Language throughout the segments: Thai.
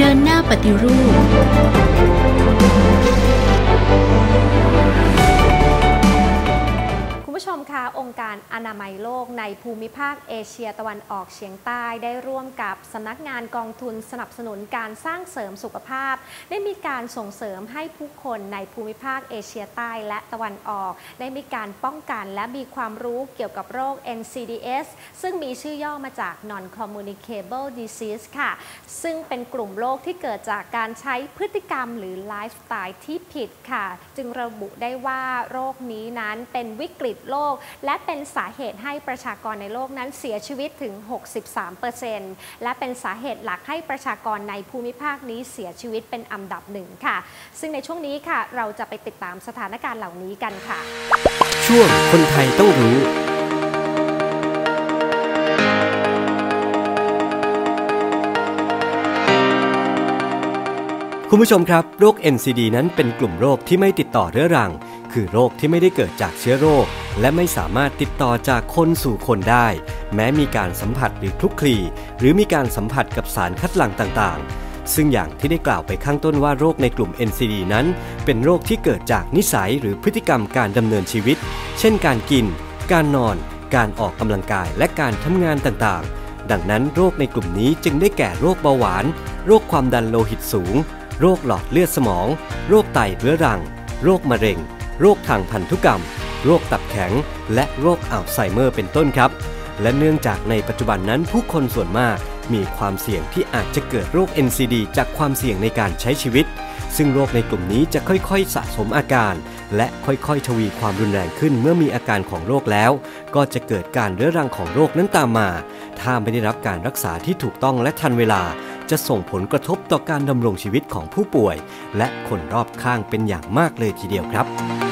ดินหน้าปฏิรูปคุณผู้ชมคะองค์การอนามัยโลกในภูมิภาคเอเชียตะวันออกเฉียงใต้ได้ร่วมกับสำนักงานกองทุนสนับสนุนการสร้างเสริมสุขภาพได้มีการส่งเสริมให้ผู้คนในภูมิภาคเอเชียใต้และตะวันออกได้มีการป้องกันและมีความรู้เกี่ยวกับโรค NCDs ซึ่งมีชื่อย่อมาจาก Non-Communicable Disease ค่ะซึ่งเป็นกลุ่มโรคที่เกิดจากการใช้พฤติกรรมหรือไลฟ์สไตล์ที่ผิดค่ะจึงระบุได้ว่าโรคนี้นั้นเป็นวิกฤตโลกและเป็นสาเหตุให้ประชากรในโลกนั้นเสียชีวิตถึง 63% และเป็นสาเหตุหลักให้ประชากรในภูมิภาคนี้เสียชีวิตเป็นอันดับหนึ่งค่ะซึ่งในช่วงนี้ค่ะเราจะไปติดตามสถานการณ์เหล่านี้กันค่ะช่วงคนไทยต้องรู้คุณผู้ชมครับโรค NCD นั้นเป็นกลุ่มโรคที่ไม่ติดต่อเรื้อรังคือโรคที่ไม่ได้เกิดจากเชื้อโรคและไม่สามารถติดต่อจากคนสู่คนได้แม้มีการสัมผัสหรือคลุกคลีหรือมีการสัมผัสกับสารคัดหลั่งต่างๆซึ่งอย่างที่ได้กล่าวไปข้างต้นว่าโรคในกลุ่ม NCD นั้นเป็นโรคที่เกิดจากนิสัยหรือพฤติกรรมการดำเนินชีวิตเช่นการกินการนอนการออกกำลังกายและการทำงานต่างๆดังนั้นโรคในกลุ่มนี้จึงได้แก่โรคเบาหวานโรคความดันโลหิตสูงโรคหลอดเลือดสมองโรคไตเรื้อรังโรคมะเร็งโรคทางพันธุกรรมโรคตับแข็งและโรคอัลไซเมอร์เป็นต้นครับและเนื่องจากในปัจจุบันนั้นผู้คนส่วนมากมีความเสี่ยงที่อาจจะเกิดโรค NCD จากความเสี่ยงในการใช้ชีวิตซึ่งโรคในกลุ่มนี้จะค่อยๆสะสมอาการและค่อยๆทวีความรุนแรงขึ้นเมื่อมีอาการของโรคแล้วก็จะเกิดการเรื้อรังของโรคนั้นตามมาถ้าไม่ได้รับการรักษาที่ถูกต้องและทันเวลาจะส่งผลกระทบต่อการดำรงชีวิตของผู้ป่วยและคนรอบข้างเป็นอย่างมากเลยทีเดียวครับ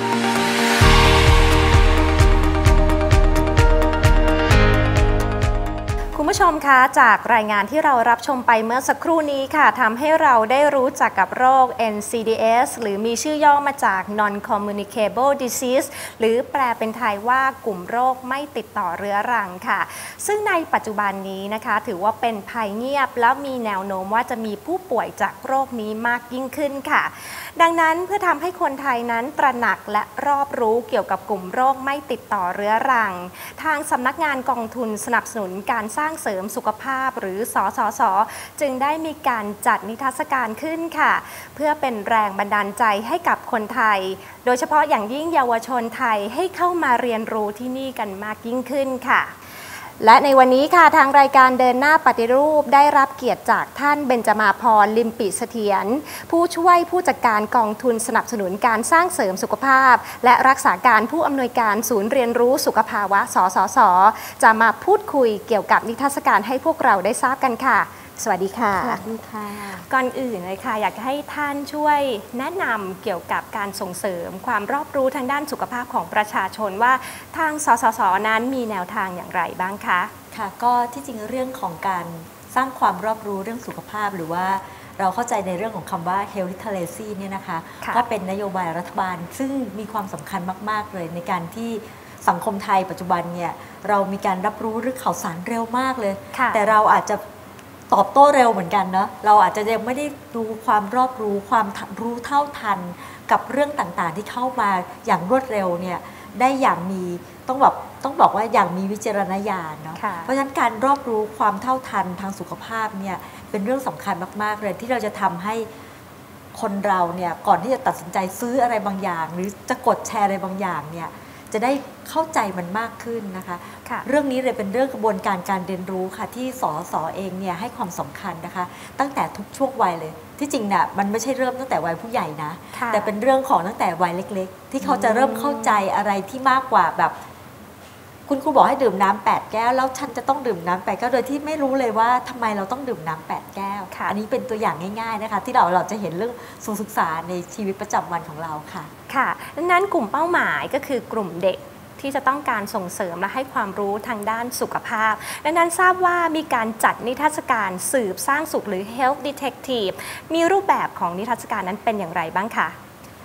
คุณผู้ชมคะจากรายงานที่เรารับชมไปเมื่อสักครู่นี้ค่ะทำให้เราได้รู้จักกับโรค NCDs หรือมีชื่อย่อมาจาก Non-Communicable Disease หรือแปลเป็นไทยว่ากลุ่มโรคไม่ติดต่อเรื้อรังค่ะซึ่งในปัจจุบันนี้นะคะถือว่าเป็นภัยเงียบแล้วมีแนวโน้มว่าจะมีผู้ป่วยจากโรคนี้มากยิ่งขึ้นค่ะดังนั้นเพื่อทำให้คนไทยนั้นตระหนักและรอบรู้เกี่ยวกับกลุ่มโรคไม่ติดต่อเรื้อรังทางสำนักงานกองทุนสนับสนุนการสร้างเสริมสุขภาพหรือสสส.จึงได้มีการจัดนิทรรศการขึ้นค่ะเพื่อเป็นแรงบันดาลใจให้กับคนไทยโดยเฉพาะอย่างยิ่งเยาวชนไทยให้เข้ามาเรียนรู้ที่นี่กันมากยิ่งขึ้นค่ะและในวันนี้ค่ะทางรายการเดินหน้าปฏิรูปได้รับเกียรติจากท่านเบญจมาภรณ์ ลิมปิเสถียรผู้ช่วยผู้จัดการกองทุนสนับสนุนการสร้างเสริมสุขภาพและรักษาการผู้อำนวยการศูนย์เรียนรู้สุขภาวะสสส.จะมาพูดคุยเกี่ยวกับนิทรรศการให้พวกเราได้ทราบกันค่ะสวัสดีค่ะสวัสดีค่ะก่อนอื่นเลยค่ะอยากให้ท่านช่วยแนะนำเกี่ยวกับการส่งเสริมความรอบรู้ทางด้านสุขภาพของประชาชนว่าทางสสส.นั้นมีแนวทางอย่างไรบ้างคะค่ะก็ที่จริงเรื่องของการสร้างความรอบรู้เรื่องสุขภาพหรือว่าเราเข้าใจในเรื่องของคำว่า health literacy เนี่ยนะคะก็เป็นนโยบายรัฐบาลซึ่งมีความสำคัญมากๆเลยในการที่สังคมไทยปัจจุบันเนี่ยเรามีการรับรู้เรื่องข่าวสารเร็วมากเลยแต่เราอาจจะตอบโต้เร็วเหมือนกันเนาะเราอาจจะยังไม่ได้รู้ความรอบรู้ความรู้เท่าทันกับเรื่องต่างๆที่เข้ามาอย่างรวดเร็วเนี่ยได้อย่างมีต้องบอกว่าอย่างมีวิจารณญาณเนาะเพราะฉะนั้นการรอบรู้ความเท่าทันทางสุขภาพเนี่ยเป็นเรื่องสำคัญมากๆเลยที่เราจะทำให้คนเราเนี่ยก่อนที่จะตัดสินใจซื้ออะไรบางอย่างหรือจะกดแชร์อะไรบางอย่างเนี่ยจะได้เข้าใจมันมากขึ้นนะคะเรื่องนี้เลยเป็นเรื่องกระบวนการการเรียนรู้ค่ะที่สสเองเนี่ยให้ความสำคัญนะคะตั้งแต่ทุกช่วงวัยเลยที่จริงเนี่ยมันไม่ใช่เริ่มตั้งแต่วัยผู้ใหญ่นะแต่เป็นเรื่องของตั้งแต่วัยเล็กๆที่เขาจะเริ่มเข้าใจอะไรที่มากกว่าแบบคุณครูบอกให้ดื่มน้ำ8 แก้วแล้วฉันจะต้องดื่มน้ำ8 แก้วโดยที่ไม่รู้เลยว่าทำไมเราต้องดื่มน้ำ8 แก้วอันนี้เป็นตัวอย่างง่ายๆนะคะที่เราจะเห็นเรื่องศึกษาในชีวิตประจำวันของเราค่ะค่ะดังนั้นกลุ่มเป้าหมายก็คือกลุ่มเด็กที่จะต้องการส่งเสริมและให้ความรู้ทางด้านสุขภาพดังนั้นทราบว่ามีการจัดนิทรรศการสืบสร้างสุขหรือ Health Detective มีรูปแบบของนิทรรศการนั้นเป็นอย่างไรบ้างคะ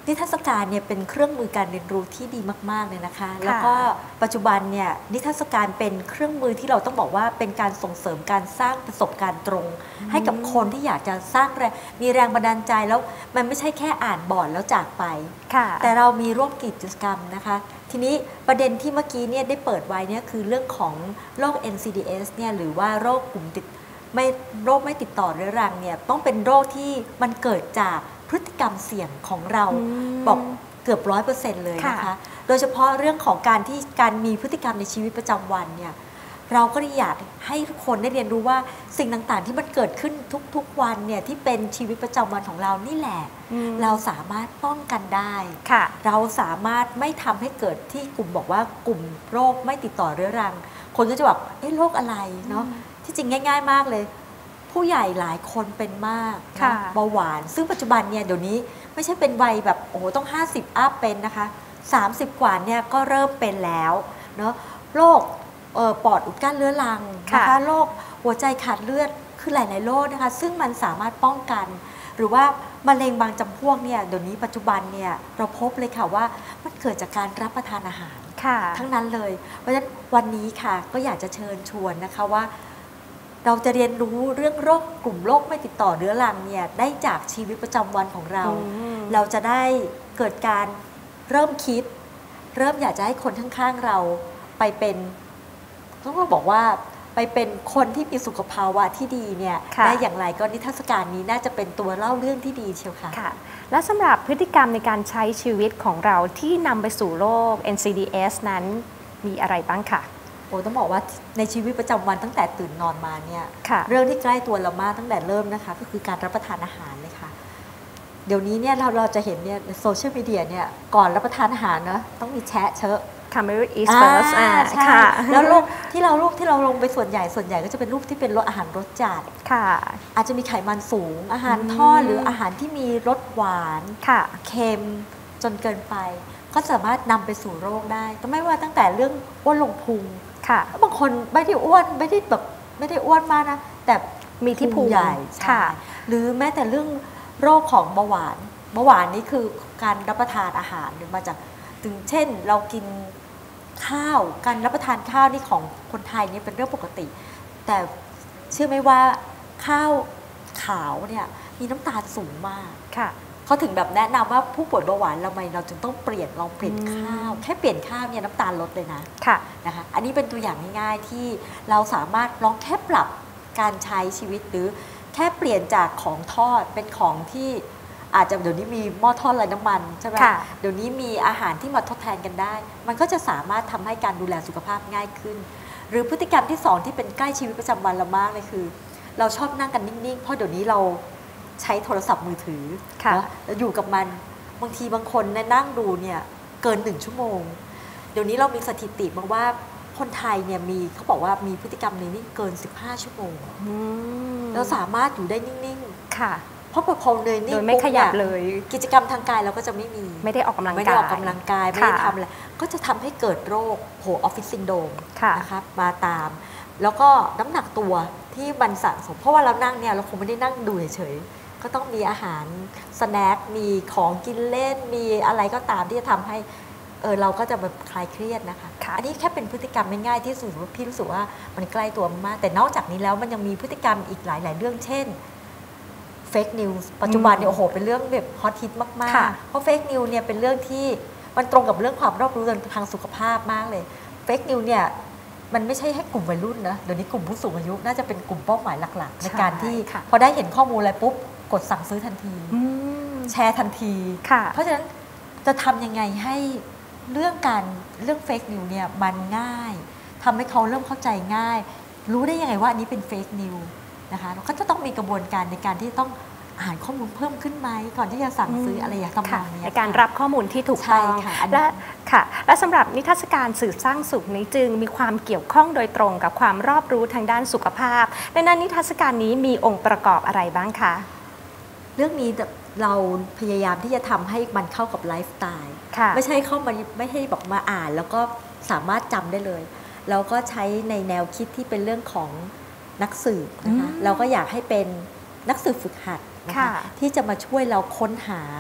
นิทรรศการเนี่ยเป็นเครื่องมือการเรียนรู้ที่ดีมากๆเลยนะคะแล้วก็ปัจจุบันเนี่ยนิทรรศการเป็นเครื่องมือที่เราต้องบอกว่าเป็นการส่งเสริมการสร้างประสบการณ์ตรง ให้กับคนที่อยากจะสร้างมีแรงบันดาลใจแล้วมันไม่ใช่แค่อ่านบอร์ดแล้วจากไปแต่เรามีร่วมกิจกรรมนะคะทีนี้ประเด็นที่เมื่อกี้เนี่ยได้เปิดไว้เนี่ยคือเรื่องของโรค NCDs เนี่ยหรือว่าโรคกลุ่มโรคไม่ติดต่อเรื้อรังเนี่ยต้องเป็นโรคที่มันเกิดจากพฤติกรรมเสี่ยงของเราบอกเกือบ100%เลยนะคะโดยเฉพาะเรื่องของการมีพฤติกรรมในชีวิตประจำวันเนี่ยเราก็อยากให้ทุกคนได้เรียนรู้ว่าสิ่งต่างๆที่มันเกิดขึ้นทุกๆวันเนี่ยที่เป็นชีวิตประจำวันของเรานี่แหละเราสามารถป้องกันได้เราสามารถไม่ทำให้เกิดที่กลุ่มบอกว่ากลุ่มโรคไม่ติดต่อเรื้อรังคนก็จะบอกโรคอะไรเนาะที่จริงง่ายๆมากเลยผู้ใหญ่หลายคนเป็นมากเบาหวานซึ่งปัจจุบันเนี่ยเดี๋ยวนี้ไม่ใช่เป็นวัยแบบโอ้โหต้อง50อัพเป็นนะคะ30กว่าเนี่ยก็เริ่มเป็นแล้วเนาะโรคปอดอุดกั้นเรื้อรังนะคะโรคหัวใจขาดเลือดคือหลายๆโรคนะคะซึ่งมันสามารถป้องกันหรือว่ามะเร็งบางจำพวกเนี่ยเดี๋ยวนี้ปัจจุบันเนี่ยเราพบเลยค่ะว่ามันเกิดจากการรับประทานอาหารทั้งนั้นเลยเพราะฉะนั้นวันนี้ค่ะก็อยากจะเชิญชวนนะคะว่าเราจะเรียนรู้เรื่องโรคกลุ่มโรคไม่ติดต่อเรื้อรังเนี่ยได้จากชีวิตประจำวันของเราเราจะได้เกิดการเริ่มคิดเริ่มอยากจะให้คนข้างๆเราไปเป็นต้องบอกว่าไปเป็นคนที่มีสุขภาวะที่ดีเนี่ยได้อย่างไรก็นิทรรศการนี้น่าจะเป็นตัวเล่าเรื่องที่ดีเชียวค่ะและสำหรับพฤติกรรมในการใช้ชีวิตของเราที่นำไปสู่โรค NCDs นั้นมีอะไรบ้างค่ะต้องบอกว่าในชีวิตประจำวันตั้งแต่ตื่นนอนมาเนี่ยเรื่องที่ใกล้ตัวเรามากตั้งแต่เริ่มนะคะก็คือการรับประทานอาหารเลยค่ะเดี๋ยวนี้เนี่ยเราจะเห็นเนี่ยในโซเชียลมีเดียเนี่ยก่อนรับประทานอาหารนะต้องมีแชะเชอะ Camera is first ใช่แล้วรูปที่เราลงไปส่วนใหญ่ก็จะเป็นรูปที่เป็นรสอาหารรสจัดอาจจะมีไขมันสูงอาหารทอดหรืออาหารที่มีรสหวานเค็มจนเกินไปก็สามารถนำไปสู่โรคได้ก็ไม่ว่าตั้งแต่เรื่องอ้วนลงพุงบางคนไม่ได้อ้วนไม่ได้อ้วนมากนะแต่มีที่พุงใหญ่หรือแม้แต่เรื่องโรคของเบาหวานนี่คือการรับประทานอาหารมาจากถึงเช่นเรากินข้าวการรับประทานข้าวนี่ของคนไทยนี่เป็นเรื่องปกติแต่เชื่อไหมว่าข้าวขาวเนี่ยมีน้ำตาลสูงมากเขาถึงแบบแนะนำว่าผู้ป่วยเบาหวานเราจึงต้องลองเปลี่ยนข้าวแค่เปลี่ยนข้าวเนี่ยน้ำตาลลดเลยนะคะอันนี้เป็นตัวอย่างง่ายๆที่เราสามารถลองแค่ปรับการใช้ชีวิตหรือแค่เปลี่ยนจากของทอดเป็นของที่อาจจะเดี๋ยวนี้มีหม้อทอดไร้น้ำมันใช่ไหมเดี๋ยวนี้มีอาหารที่มาทดแทนกันได้มันก็จะสามารถทำให้การดูแลสุขภาพง่ายขึ้นหรือพฤติกรรมที่2ที่เป็นใกล้ชีวิตประจำวันเรามากเลยคือเราชอบนั่งกันนิ่งๆเพราะเดี๋ยวนี้เราใช้โทรศัพท์มือถือแล้วอยู่กับมันบางทีบางคนนั่งดูเนี่ยเกิน1ชั่วโมงเดี๋ยวนี้เรามีสถิติมาว่าคนไทยเนี่ยเขาบอกว่ามีพฤติกรรมนิ่งๆเกิน15ชั่วโมงเราสามารถอยู่ได้นิ่งๆเพราะพอเนยนิ่งไม่ขยับเลยกิจกรรมทางกายเราก็จะไม่ได้ออกกำลังกายไม่ได้ทำอะไรก็จะทำให้เกิดโรคออฟฟิศซินโดรมนะคะมาตามแล้วก็น้ำหนักตัวที่มันสะสมเพราะว่าเรานั่งเนี่ยเราคงไม่ได้นั่งดูเฉยๆก็ต้องมีอาหารสแน็คมีของกินเล่นมีอะไรก็ตามที่จะทำให้เราก็จะแบบคลายเครียดนะคะอันนี้แค่เป็นพฤติกรรมง่ายๆที่สุดว่าพี่รู้สึกว่ามันใกล้ตัวมากแต่นอกจากนี้แล้วมันยังมีพฤติกรรมอีกหลายๆเรื่องเช่นเฟกนิวส์ปัจจุบันเนี่ยโอ้โหเป็นเรื่องแบบฮอตฮิตมากๆเพราะเฟกนิวส์เนี่ยเป็นเรื่องที่มันตรงกับเรื่องความรอบรู้ทางสุขภาพมากเลยเฟกนิวส์เนี่ยมันไม่ใช่ให้กลุ่มวัยรุ่นนะเดี๋ยวนี้กลุ่มผู้สูงอายุน่าจะเป็นกลุ่มเป้าหมายหลักๆในการที่พอได้เห็นข้อมูลอะไรปุ๊บกดสั่งซื้อทันทีแชร์ทันทีเพราะฉะนั้นจะทำยังไงให้เรื่องเฟกนิวส์เนี่ยมันง่ายทำให้เขาเริ่มเข้าใจง่ายรู้ได้ยังไงว่าอันนี้เป็นเฟกนิวส์นะคะเราก็จะต้องมีกระบวนการในการที่ต้องอ่านข้อมูลเพิ่มขึ้นไหมก่อนที่จะสั่งซื้ออะไรอย่างทำนองนี้ในการรับข้อมูลที่ถูกต้องและสำหรับนิทรรศการสื่อสร้างสุขนี้จึงมีความเกี่ยวข้องโดยตรงกับความรอบรู้ทางด้านสุขภาพดังนั้นนิทรรศการนี้มีองค์ประกอบอะไรบ้างคะเรื่องนี้เราพยายามที่จะทำให้มันเข้ากับไลฟ์สไตล์ไม่ใช่เข้ามาไม่ให้บอกมาอ่านแล้วก็สามารถจำได้เลยเราก็ใช้ในแนวคิดที่เป็นเรื่องของนักสืบนะคะเราก็อยากให้เป็นนักสืบฝึกหัดนะคะที่จะมาช่วยเราค้นหา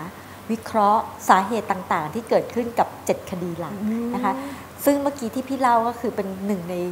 วิเคราะห์สาเหตุต่างๆ ที่เกิดขึ้นกับ7คดีหลักนะคะซึ่งเมื่อกี้ที่พี่เล่าก็คือเป็น1ใน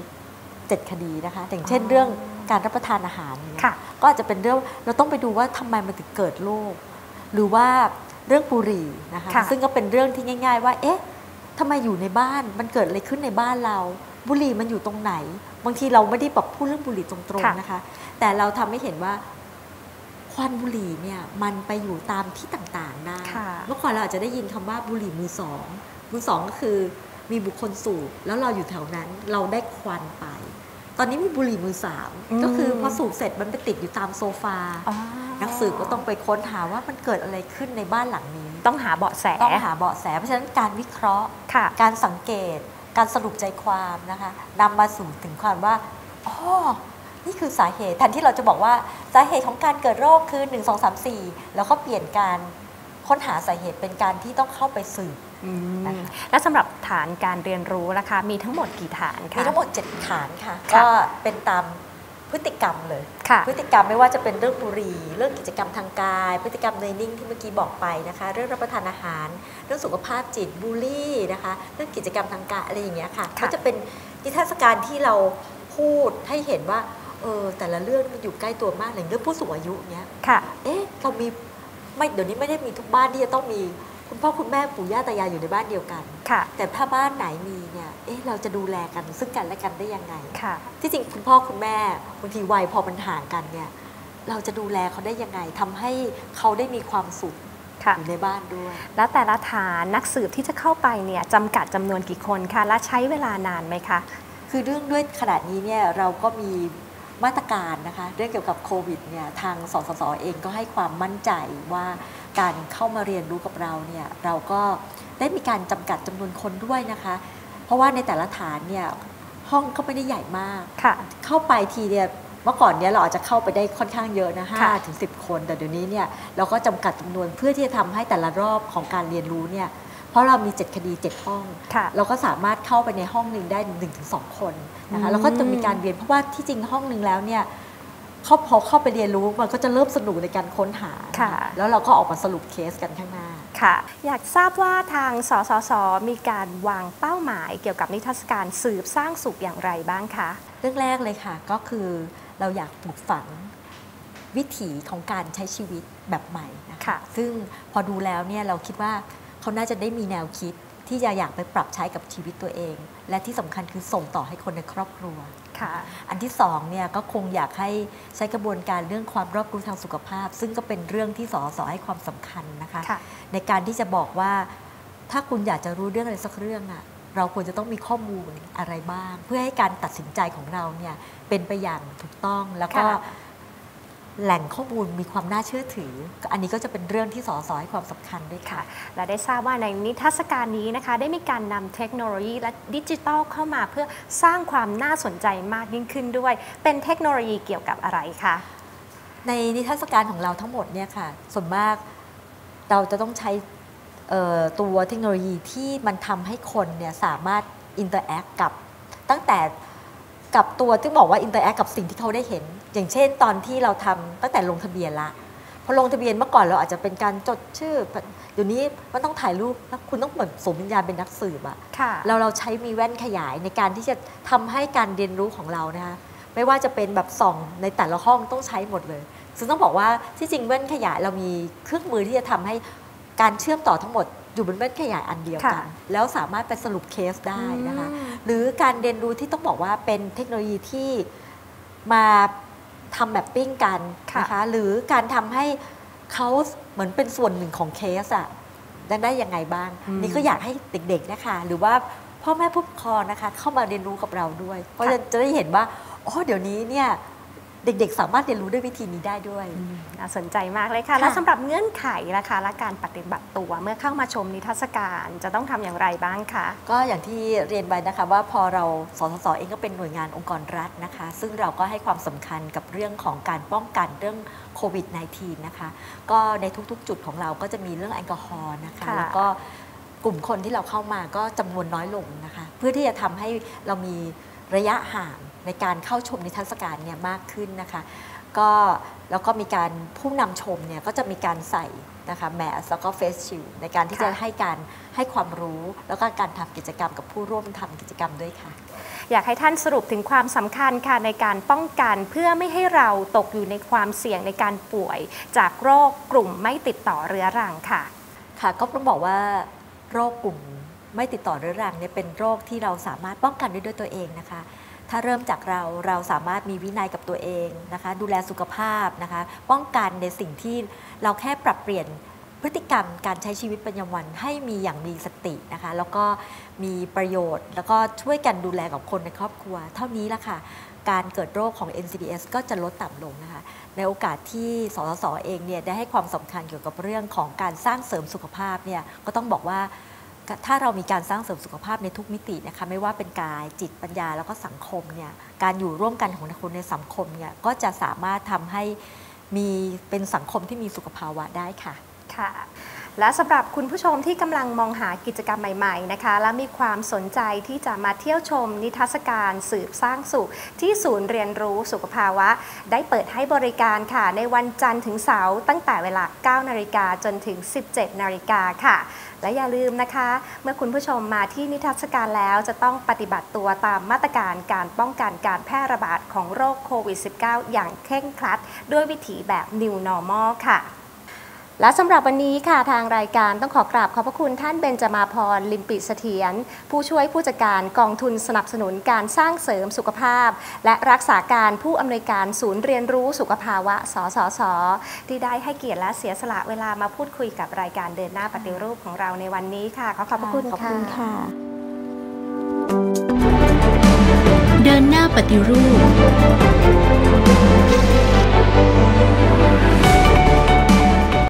7คดีนะคะอย่างเช่นเรื่องการรับประทานอาหารก็อาจจะเป็นเรื่องเราต้องไปดูว่าทำไมมันถึงเกิดโรคหรือว่าเรื่องบุหรี่นะคะซึ่งก็เป็นเรื่องที่ง่ายๆว่าเอ๊ะทำไมอยู่ในบ้านมันเกิดอะไรขึ้นในบ้านเราบุหรี่มันอยู่ตรงไหนบางทีเราไม่ได้แบบพูดเรื่องบุหรี่ตรงๆนะคะแต่เราทำให้เห็นว่าควันบุหรี่เนี่ยมันไปอยู่ตามที่ต่างๆได้เมื่อก่อนเราอาจจะได้ยินคำว่าบุหรี่มือสองก็คือมีบุคคลสูบแล้วเราอยู่แถวนั้นเราได้ควันไปตอนนี้มีบุหรี่มือ3ก็คือพอสูบเสร็จมันไปติดอยู่ตามโซฟานักสืบก็ต้องไปค้นหาว่ามันเกิดอะไรขึ้นในบ้านหลังนี้ต้องหาเบาะแสเพราะฉะนั้นการวิเคราะห์การสังเกตการสรุปใจความนะคะนำมาสู่ถึงความว่าอ๋อนี่คือสาเหตุแทนที่เราจะบอกว่าสาเหตุของการเกิดโรคคือ1 2 3 4แล้วก็เปลี่ยนการค้นหาสาเหตุเป็นการที่ต้องเข้าไปสืบและสำหรับฐานการเรียนรู้นะคะมีทั้งหมดกี่ฐานคะมีทั้งหมด7ฐานค่ะก็เป็นตามพฤติกรรมเลยพฤติกรรมไม่ว่าจะเป็นเรื่องบุหรี่เรื่องกิจกรรมทางกายพฤติกรรมเนนิ่งที่เมื่อกี้บอกไปนะคะเรื่องรับประทานอาหารเรื่องสุขภาพจิตบูลลี่นะคะเรื่องกิจกรรมทางกายอะไรอย่างเงี้ยค่ะก็จะเป็นนิทรรศการที่เราพูดให้เห็นว่าแต่ละเรื่องมันอยู่ใกล้ตัวมากอย่างเรื่องผู้สูงอายุเนี้ยเรามีไม่เดี๋ยวนี้ไม่ได้มีทุกบ้านที่จะต้องมีคุณพ่อคุณแม่ปู่ย่าตายายอยู่ในบ้านเดียวกันแต่ถ้าบ้านไหนมีเนี่ยเราจะดูแลกันซึ่งกันและกันได้ยังไงที่จริงคุณพ่อคุณแม่บางทีวัยพอมันห่างกันเนี่ยเราจะดูแลเขาได้ยังไงทำให้เขาได้มีความสุขอยู่ในบ้านด้วยแล้วแต่ละฐานนักสืบที่จะเข้าไปเนี่ยจำกัดจำนวนกี่คนคะและใช้เวลานานไหมคะคือเรื่องด้วยขนาดนี้เนี่ยเราก็มีมาตรการนะคะเรื่องเกี่ยวกับโควิดเนี่ยทางสสส.เองก็ให้ความมั่นใจว่าการเข้ามาเรียนรู้กับเราเนี่ยเราก็ได้มีการจำกัดจำนวนคนด้วยนะคะเพราะว่าในแต่ละฐานเนี่ยห้องก็ไม่ได้ใหญ่มากเข้าไปทีเนี่ยเมื่อก่อนเนี่ยเราอาจจะเข้าไปได้ค่อนข้างเยอะนะ5 ถึง 10 คนแต่เดี๋ยวนี้เนี่ยเราก็จำกัดจำนวนเพื่อที่จะทำให้แต่ละรอบของการเรียนรู้เนี่ยเพราะเรามี7คดี7ห้องเราก็สามารถเข้าไปในห้องหนึ่งได้ 1-2 คนนะคะแล้วก็จะมีการเรียนเพราะว่าที่จริงห้องหนึ่งแล้วเนี่ยพอเข้าไปเรียนรู้มันก็จะเริ่มสนุกในการค้นหาแล้วเราก็ออกมาสรุปเคสกันข้างหน้าค่ะอยากทราบว่าทางสสส.มีการวางเป้าหมายเกี่ยวกับนิทรรศการสืบสร้างสุขอย่างไรบ้างคะเรื่องแรกเลยค่ะก็คือเราอยากปลูกฝังวิถีของการใช้ชีวิตแบบใหม่นะคะซึ่งพอดูแล้วเนี่ยเราคิดว่าเขาน่าจะได้มีแนวคิดที่จะอยากไปปรับใช้กับชีวิตตัวเองและที่สำคัญคือส่งต่อให้คนในครอบครัวอันที่2เนี่ยก็คงอยากให้ใช้กระบวนการเรื่องความรอบรู้ทางสุขภาพซึ่งก็เป็นเรื่องที่สสให้ความสำคัญนะคะในการที่จะบอกว่าถ้าคุณอยากจะรู้เรื่องอะไรสักเรื่องอะเราควรจะต้องมีข้อมูลอะไรบ้างเพื่อให้การตัดสินใจของเราเนี่ยเป็นไปอย่างถูกต้องแล้วก็แหล่งข้อมูลมีความน่าเชื่อถืออันนี้ก็จะเป็นเรื่องที่สสให้ความสำคัญด้วยค่ะและได้ทราบว่าในนิทรรศการนี้นะคะได้มีการนำเทคโนโลยีและดิจิทัลเข้ามาเพื่อสร้างความน่าสนใจมากยิ่งขึ้นด้วยเป็นเทคโนโลยีเกี่ยวกับอะไรคะในนิทรรศการของเราทั้งหมดเนี่ยค่ะส่วนมากเราจะต้องใช้ตัวเทคโนโลยีที่มันทำให้คนเนี่ยสามารถอินเตอร์แอคกับตั้งแต่กับตัวที่บอกว่าอินเตอร์แอคกับสิ่งที่เขาได้เห็นอย่างเช่นตอนที่เราทำตั้งแต่ลงทะเบียนละพอลงทะเบียนเมื่อก่อนเราอาจจะเป็นการจดชื่อเดี๋ยวนี้มันต้องถ่ายรูปแล้วคุณต้องเหมือนสวมวิญญาณเป็นนักสืบอะเราใช้มีแว่นขยายในการที่จะทำให้การเรียนรู้ของเรานะคะไม่ว่าจะเป็นแบบส่องในแต่ละห้องต้องใช้หมดเลยซึ่งต้องบอกว่าที่จริงแว่นขยายเรามีเครื่องมือที่จะทำให้การเชื่อมต่อทั้งหมดอยู่บนแว่นขยายอันเดียวกันแล้วสามารถไปสรุปเคสได้นะคะหรือการเรียนรู้ที่ต้องบอกว่าเป็นเทคโนโลยีที่มาทำแมปปิ้งกันนะคะหรือการทำให้เขาเหมือนเป็นส่วนหนึ่งของเคสอะได้ยังไงบ้างนี่ก็อยากให้เด็กๆนะคะหรือว่าพ่อแม่ผู้ปกครองนะคะเข้ามาเรียนรู้กับเราด้วยเพราะจะได้เห็นว่าอ๋อเดี๋ยวนี้เนี่ยเด็กๆสามารถเรียนรู้ด้วยวิธีนี้ได้ด้วยน่าสนใจมากเลยค่ะและสำหรับเงื่อนไขนะคะและการปฏิบัติตัวเมื่อเข้ามาชมนิทรรศการจะต้องทำอย่างไรบ้างคะก็อย่างที่เรียนไปนะคะว่าพอเราสสส.เองก็เป็นหน่วยงานองค์กรรัฐนะคะซึ่งเราก็ให้ความสำคัญกับเรื่องของการป้องกันเรื่องโควิด -19 นะคะก็ในทุกๆจุดของเราก็จะมีเรื่องแอลกอฮอล์นะคะแล้วก็กลุ่มคนที่เราเข้ามาก็จำนวนน้อยลงนะคะเพื่อที่จะทำให้เรามีระยะห่างในการเข้าชมนิทรรศการเนี่ยมากขึ้นนะคะก็แล้วก็มีการผู้นำชมเนี่ยก็จะมีการใส่นะคะแมสแล้วก็เฟสชิลในการที่จะให้ความรู้แล้วก็การทำกิจกรรมกับผู้ร่วมทำกิจกรรมด้วยค่ะอยากให้ท่านสรุปถึงความสำคัญค่ะในการป้องกันเพื่อไม่ให้เราตกอยู่ในความเสี่ยงในการป่วยจากโรคกลุ่มไม่ติดต่อเรื้อรังค่ะค่ะก็ต้องบอกว่าโรคกลุ่มไม่ติดต่อเรื้อรังเนี่ยเป็นโรคที่เราสามารถป้องกันได้ด้วยตัวเองนะคะถ้าเริ่มจากเราสามารถมีวินัยกับตัวเองนะคะดูแลสุขภาพนะคะป้องกันในสิ่งที่เราแค่ปรับเปลี่ยนพฤติกรรมการใช้ชีวิตประจำวันให้มีอย่างมีสตินะคะแล้วก็มีประโยชน์แล้วก็ช่วยกันดูแลกับคนในครอบครัวเท่านี้ละค่ะการเกิดโรคของ NCDs ก็จะลดต่ำลงนะคะในโอกาสที่สสส.เองเนี่ยได้ให้ความสำคัญเกี่ยวกับเรื่องของการสร้างเสริมสุขภาพเนี่ยก็ต้องบอกว่าถ้าเรามีการสร้างเสริมสุขภาพในทุกมิตินะคะไม่ว่าเป็นกายจิตปัญญาแล้วก็สังคมเนี่ยการอยู่ร่วมกันของคนในสังคมเนี่ยก็จะสามารถทำให้มีเป็นสังคมที่มีสุขภาวะได้ค่ะค่ะและสำหรับคุณผู้ชมที่กำลังมองหากิจกรรมใหม่ๆนะคะและมีความสนใจที่จะมาเที่ยวชมนิทรรศการสืบสร้างสุขที่ศูนย์เรียนรู้สุขภาวะได้เปิดให้บริการค่ะในวันจันทร์ถึงเสาร์ตั้งแต่เวลา 9 นาฬิกาจนถึง 17 นาฬิกาค่ะและอย่าลืมนะคะเมื่อคุณผู้ชมมาที่นิทรรศการแล้วจะต้องปฏิบัติตัวตามมาตรการการป้องกันการแพร่ระบาดของโรคโควิด -19 อย่างเคร่งครัดด้วยวิถีแบบ New Normal ค่ะและสำหรับวันนี้ค่ะทางรายการต้องขอกราบขอบพระคุณท่านเบญจมาพรลิมปิเสถียรผู้ช่วยผู้จัดการกองทุนสนับสนุนการสร้างเสริมสุขภาพและรักษาการผู้อำนวยการศูนย์เรียนรู้สุขภาวะสสส.ที่ได้ให้เกียรติและเสียสละเวลามาพูดคุยกับรายการเดินหน้าปฏิรูปของเราในวันนี้ค่ะขอขอบพระคุณค่ะเดินหน้าปฏิรูป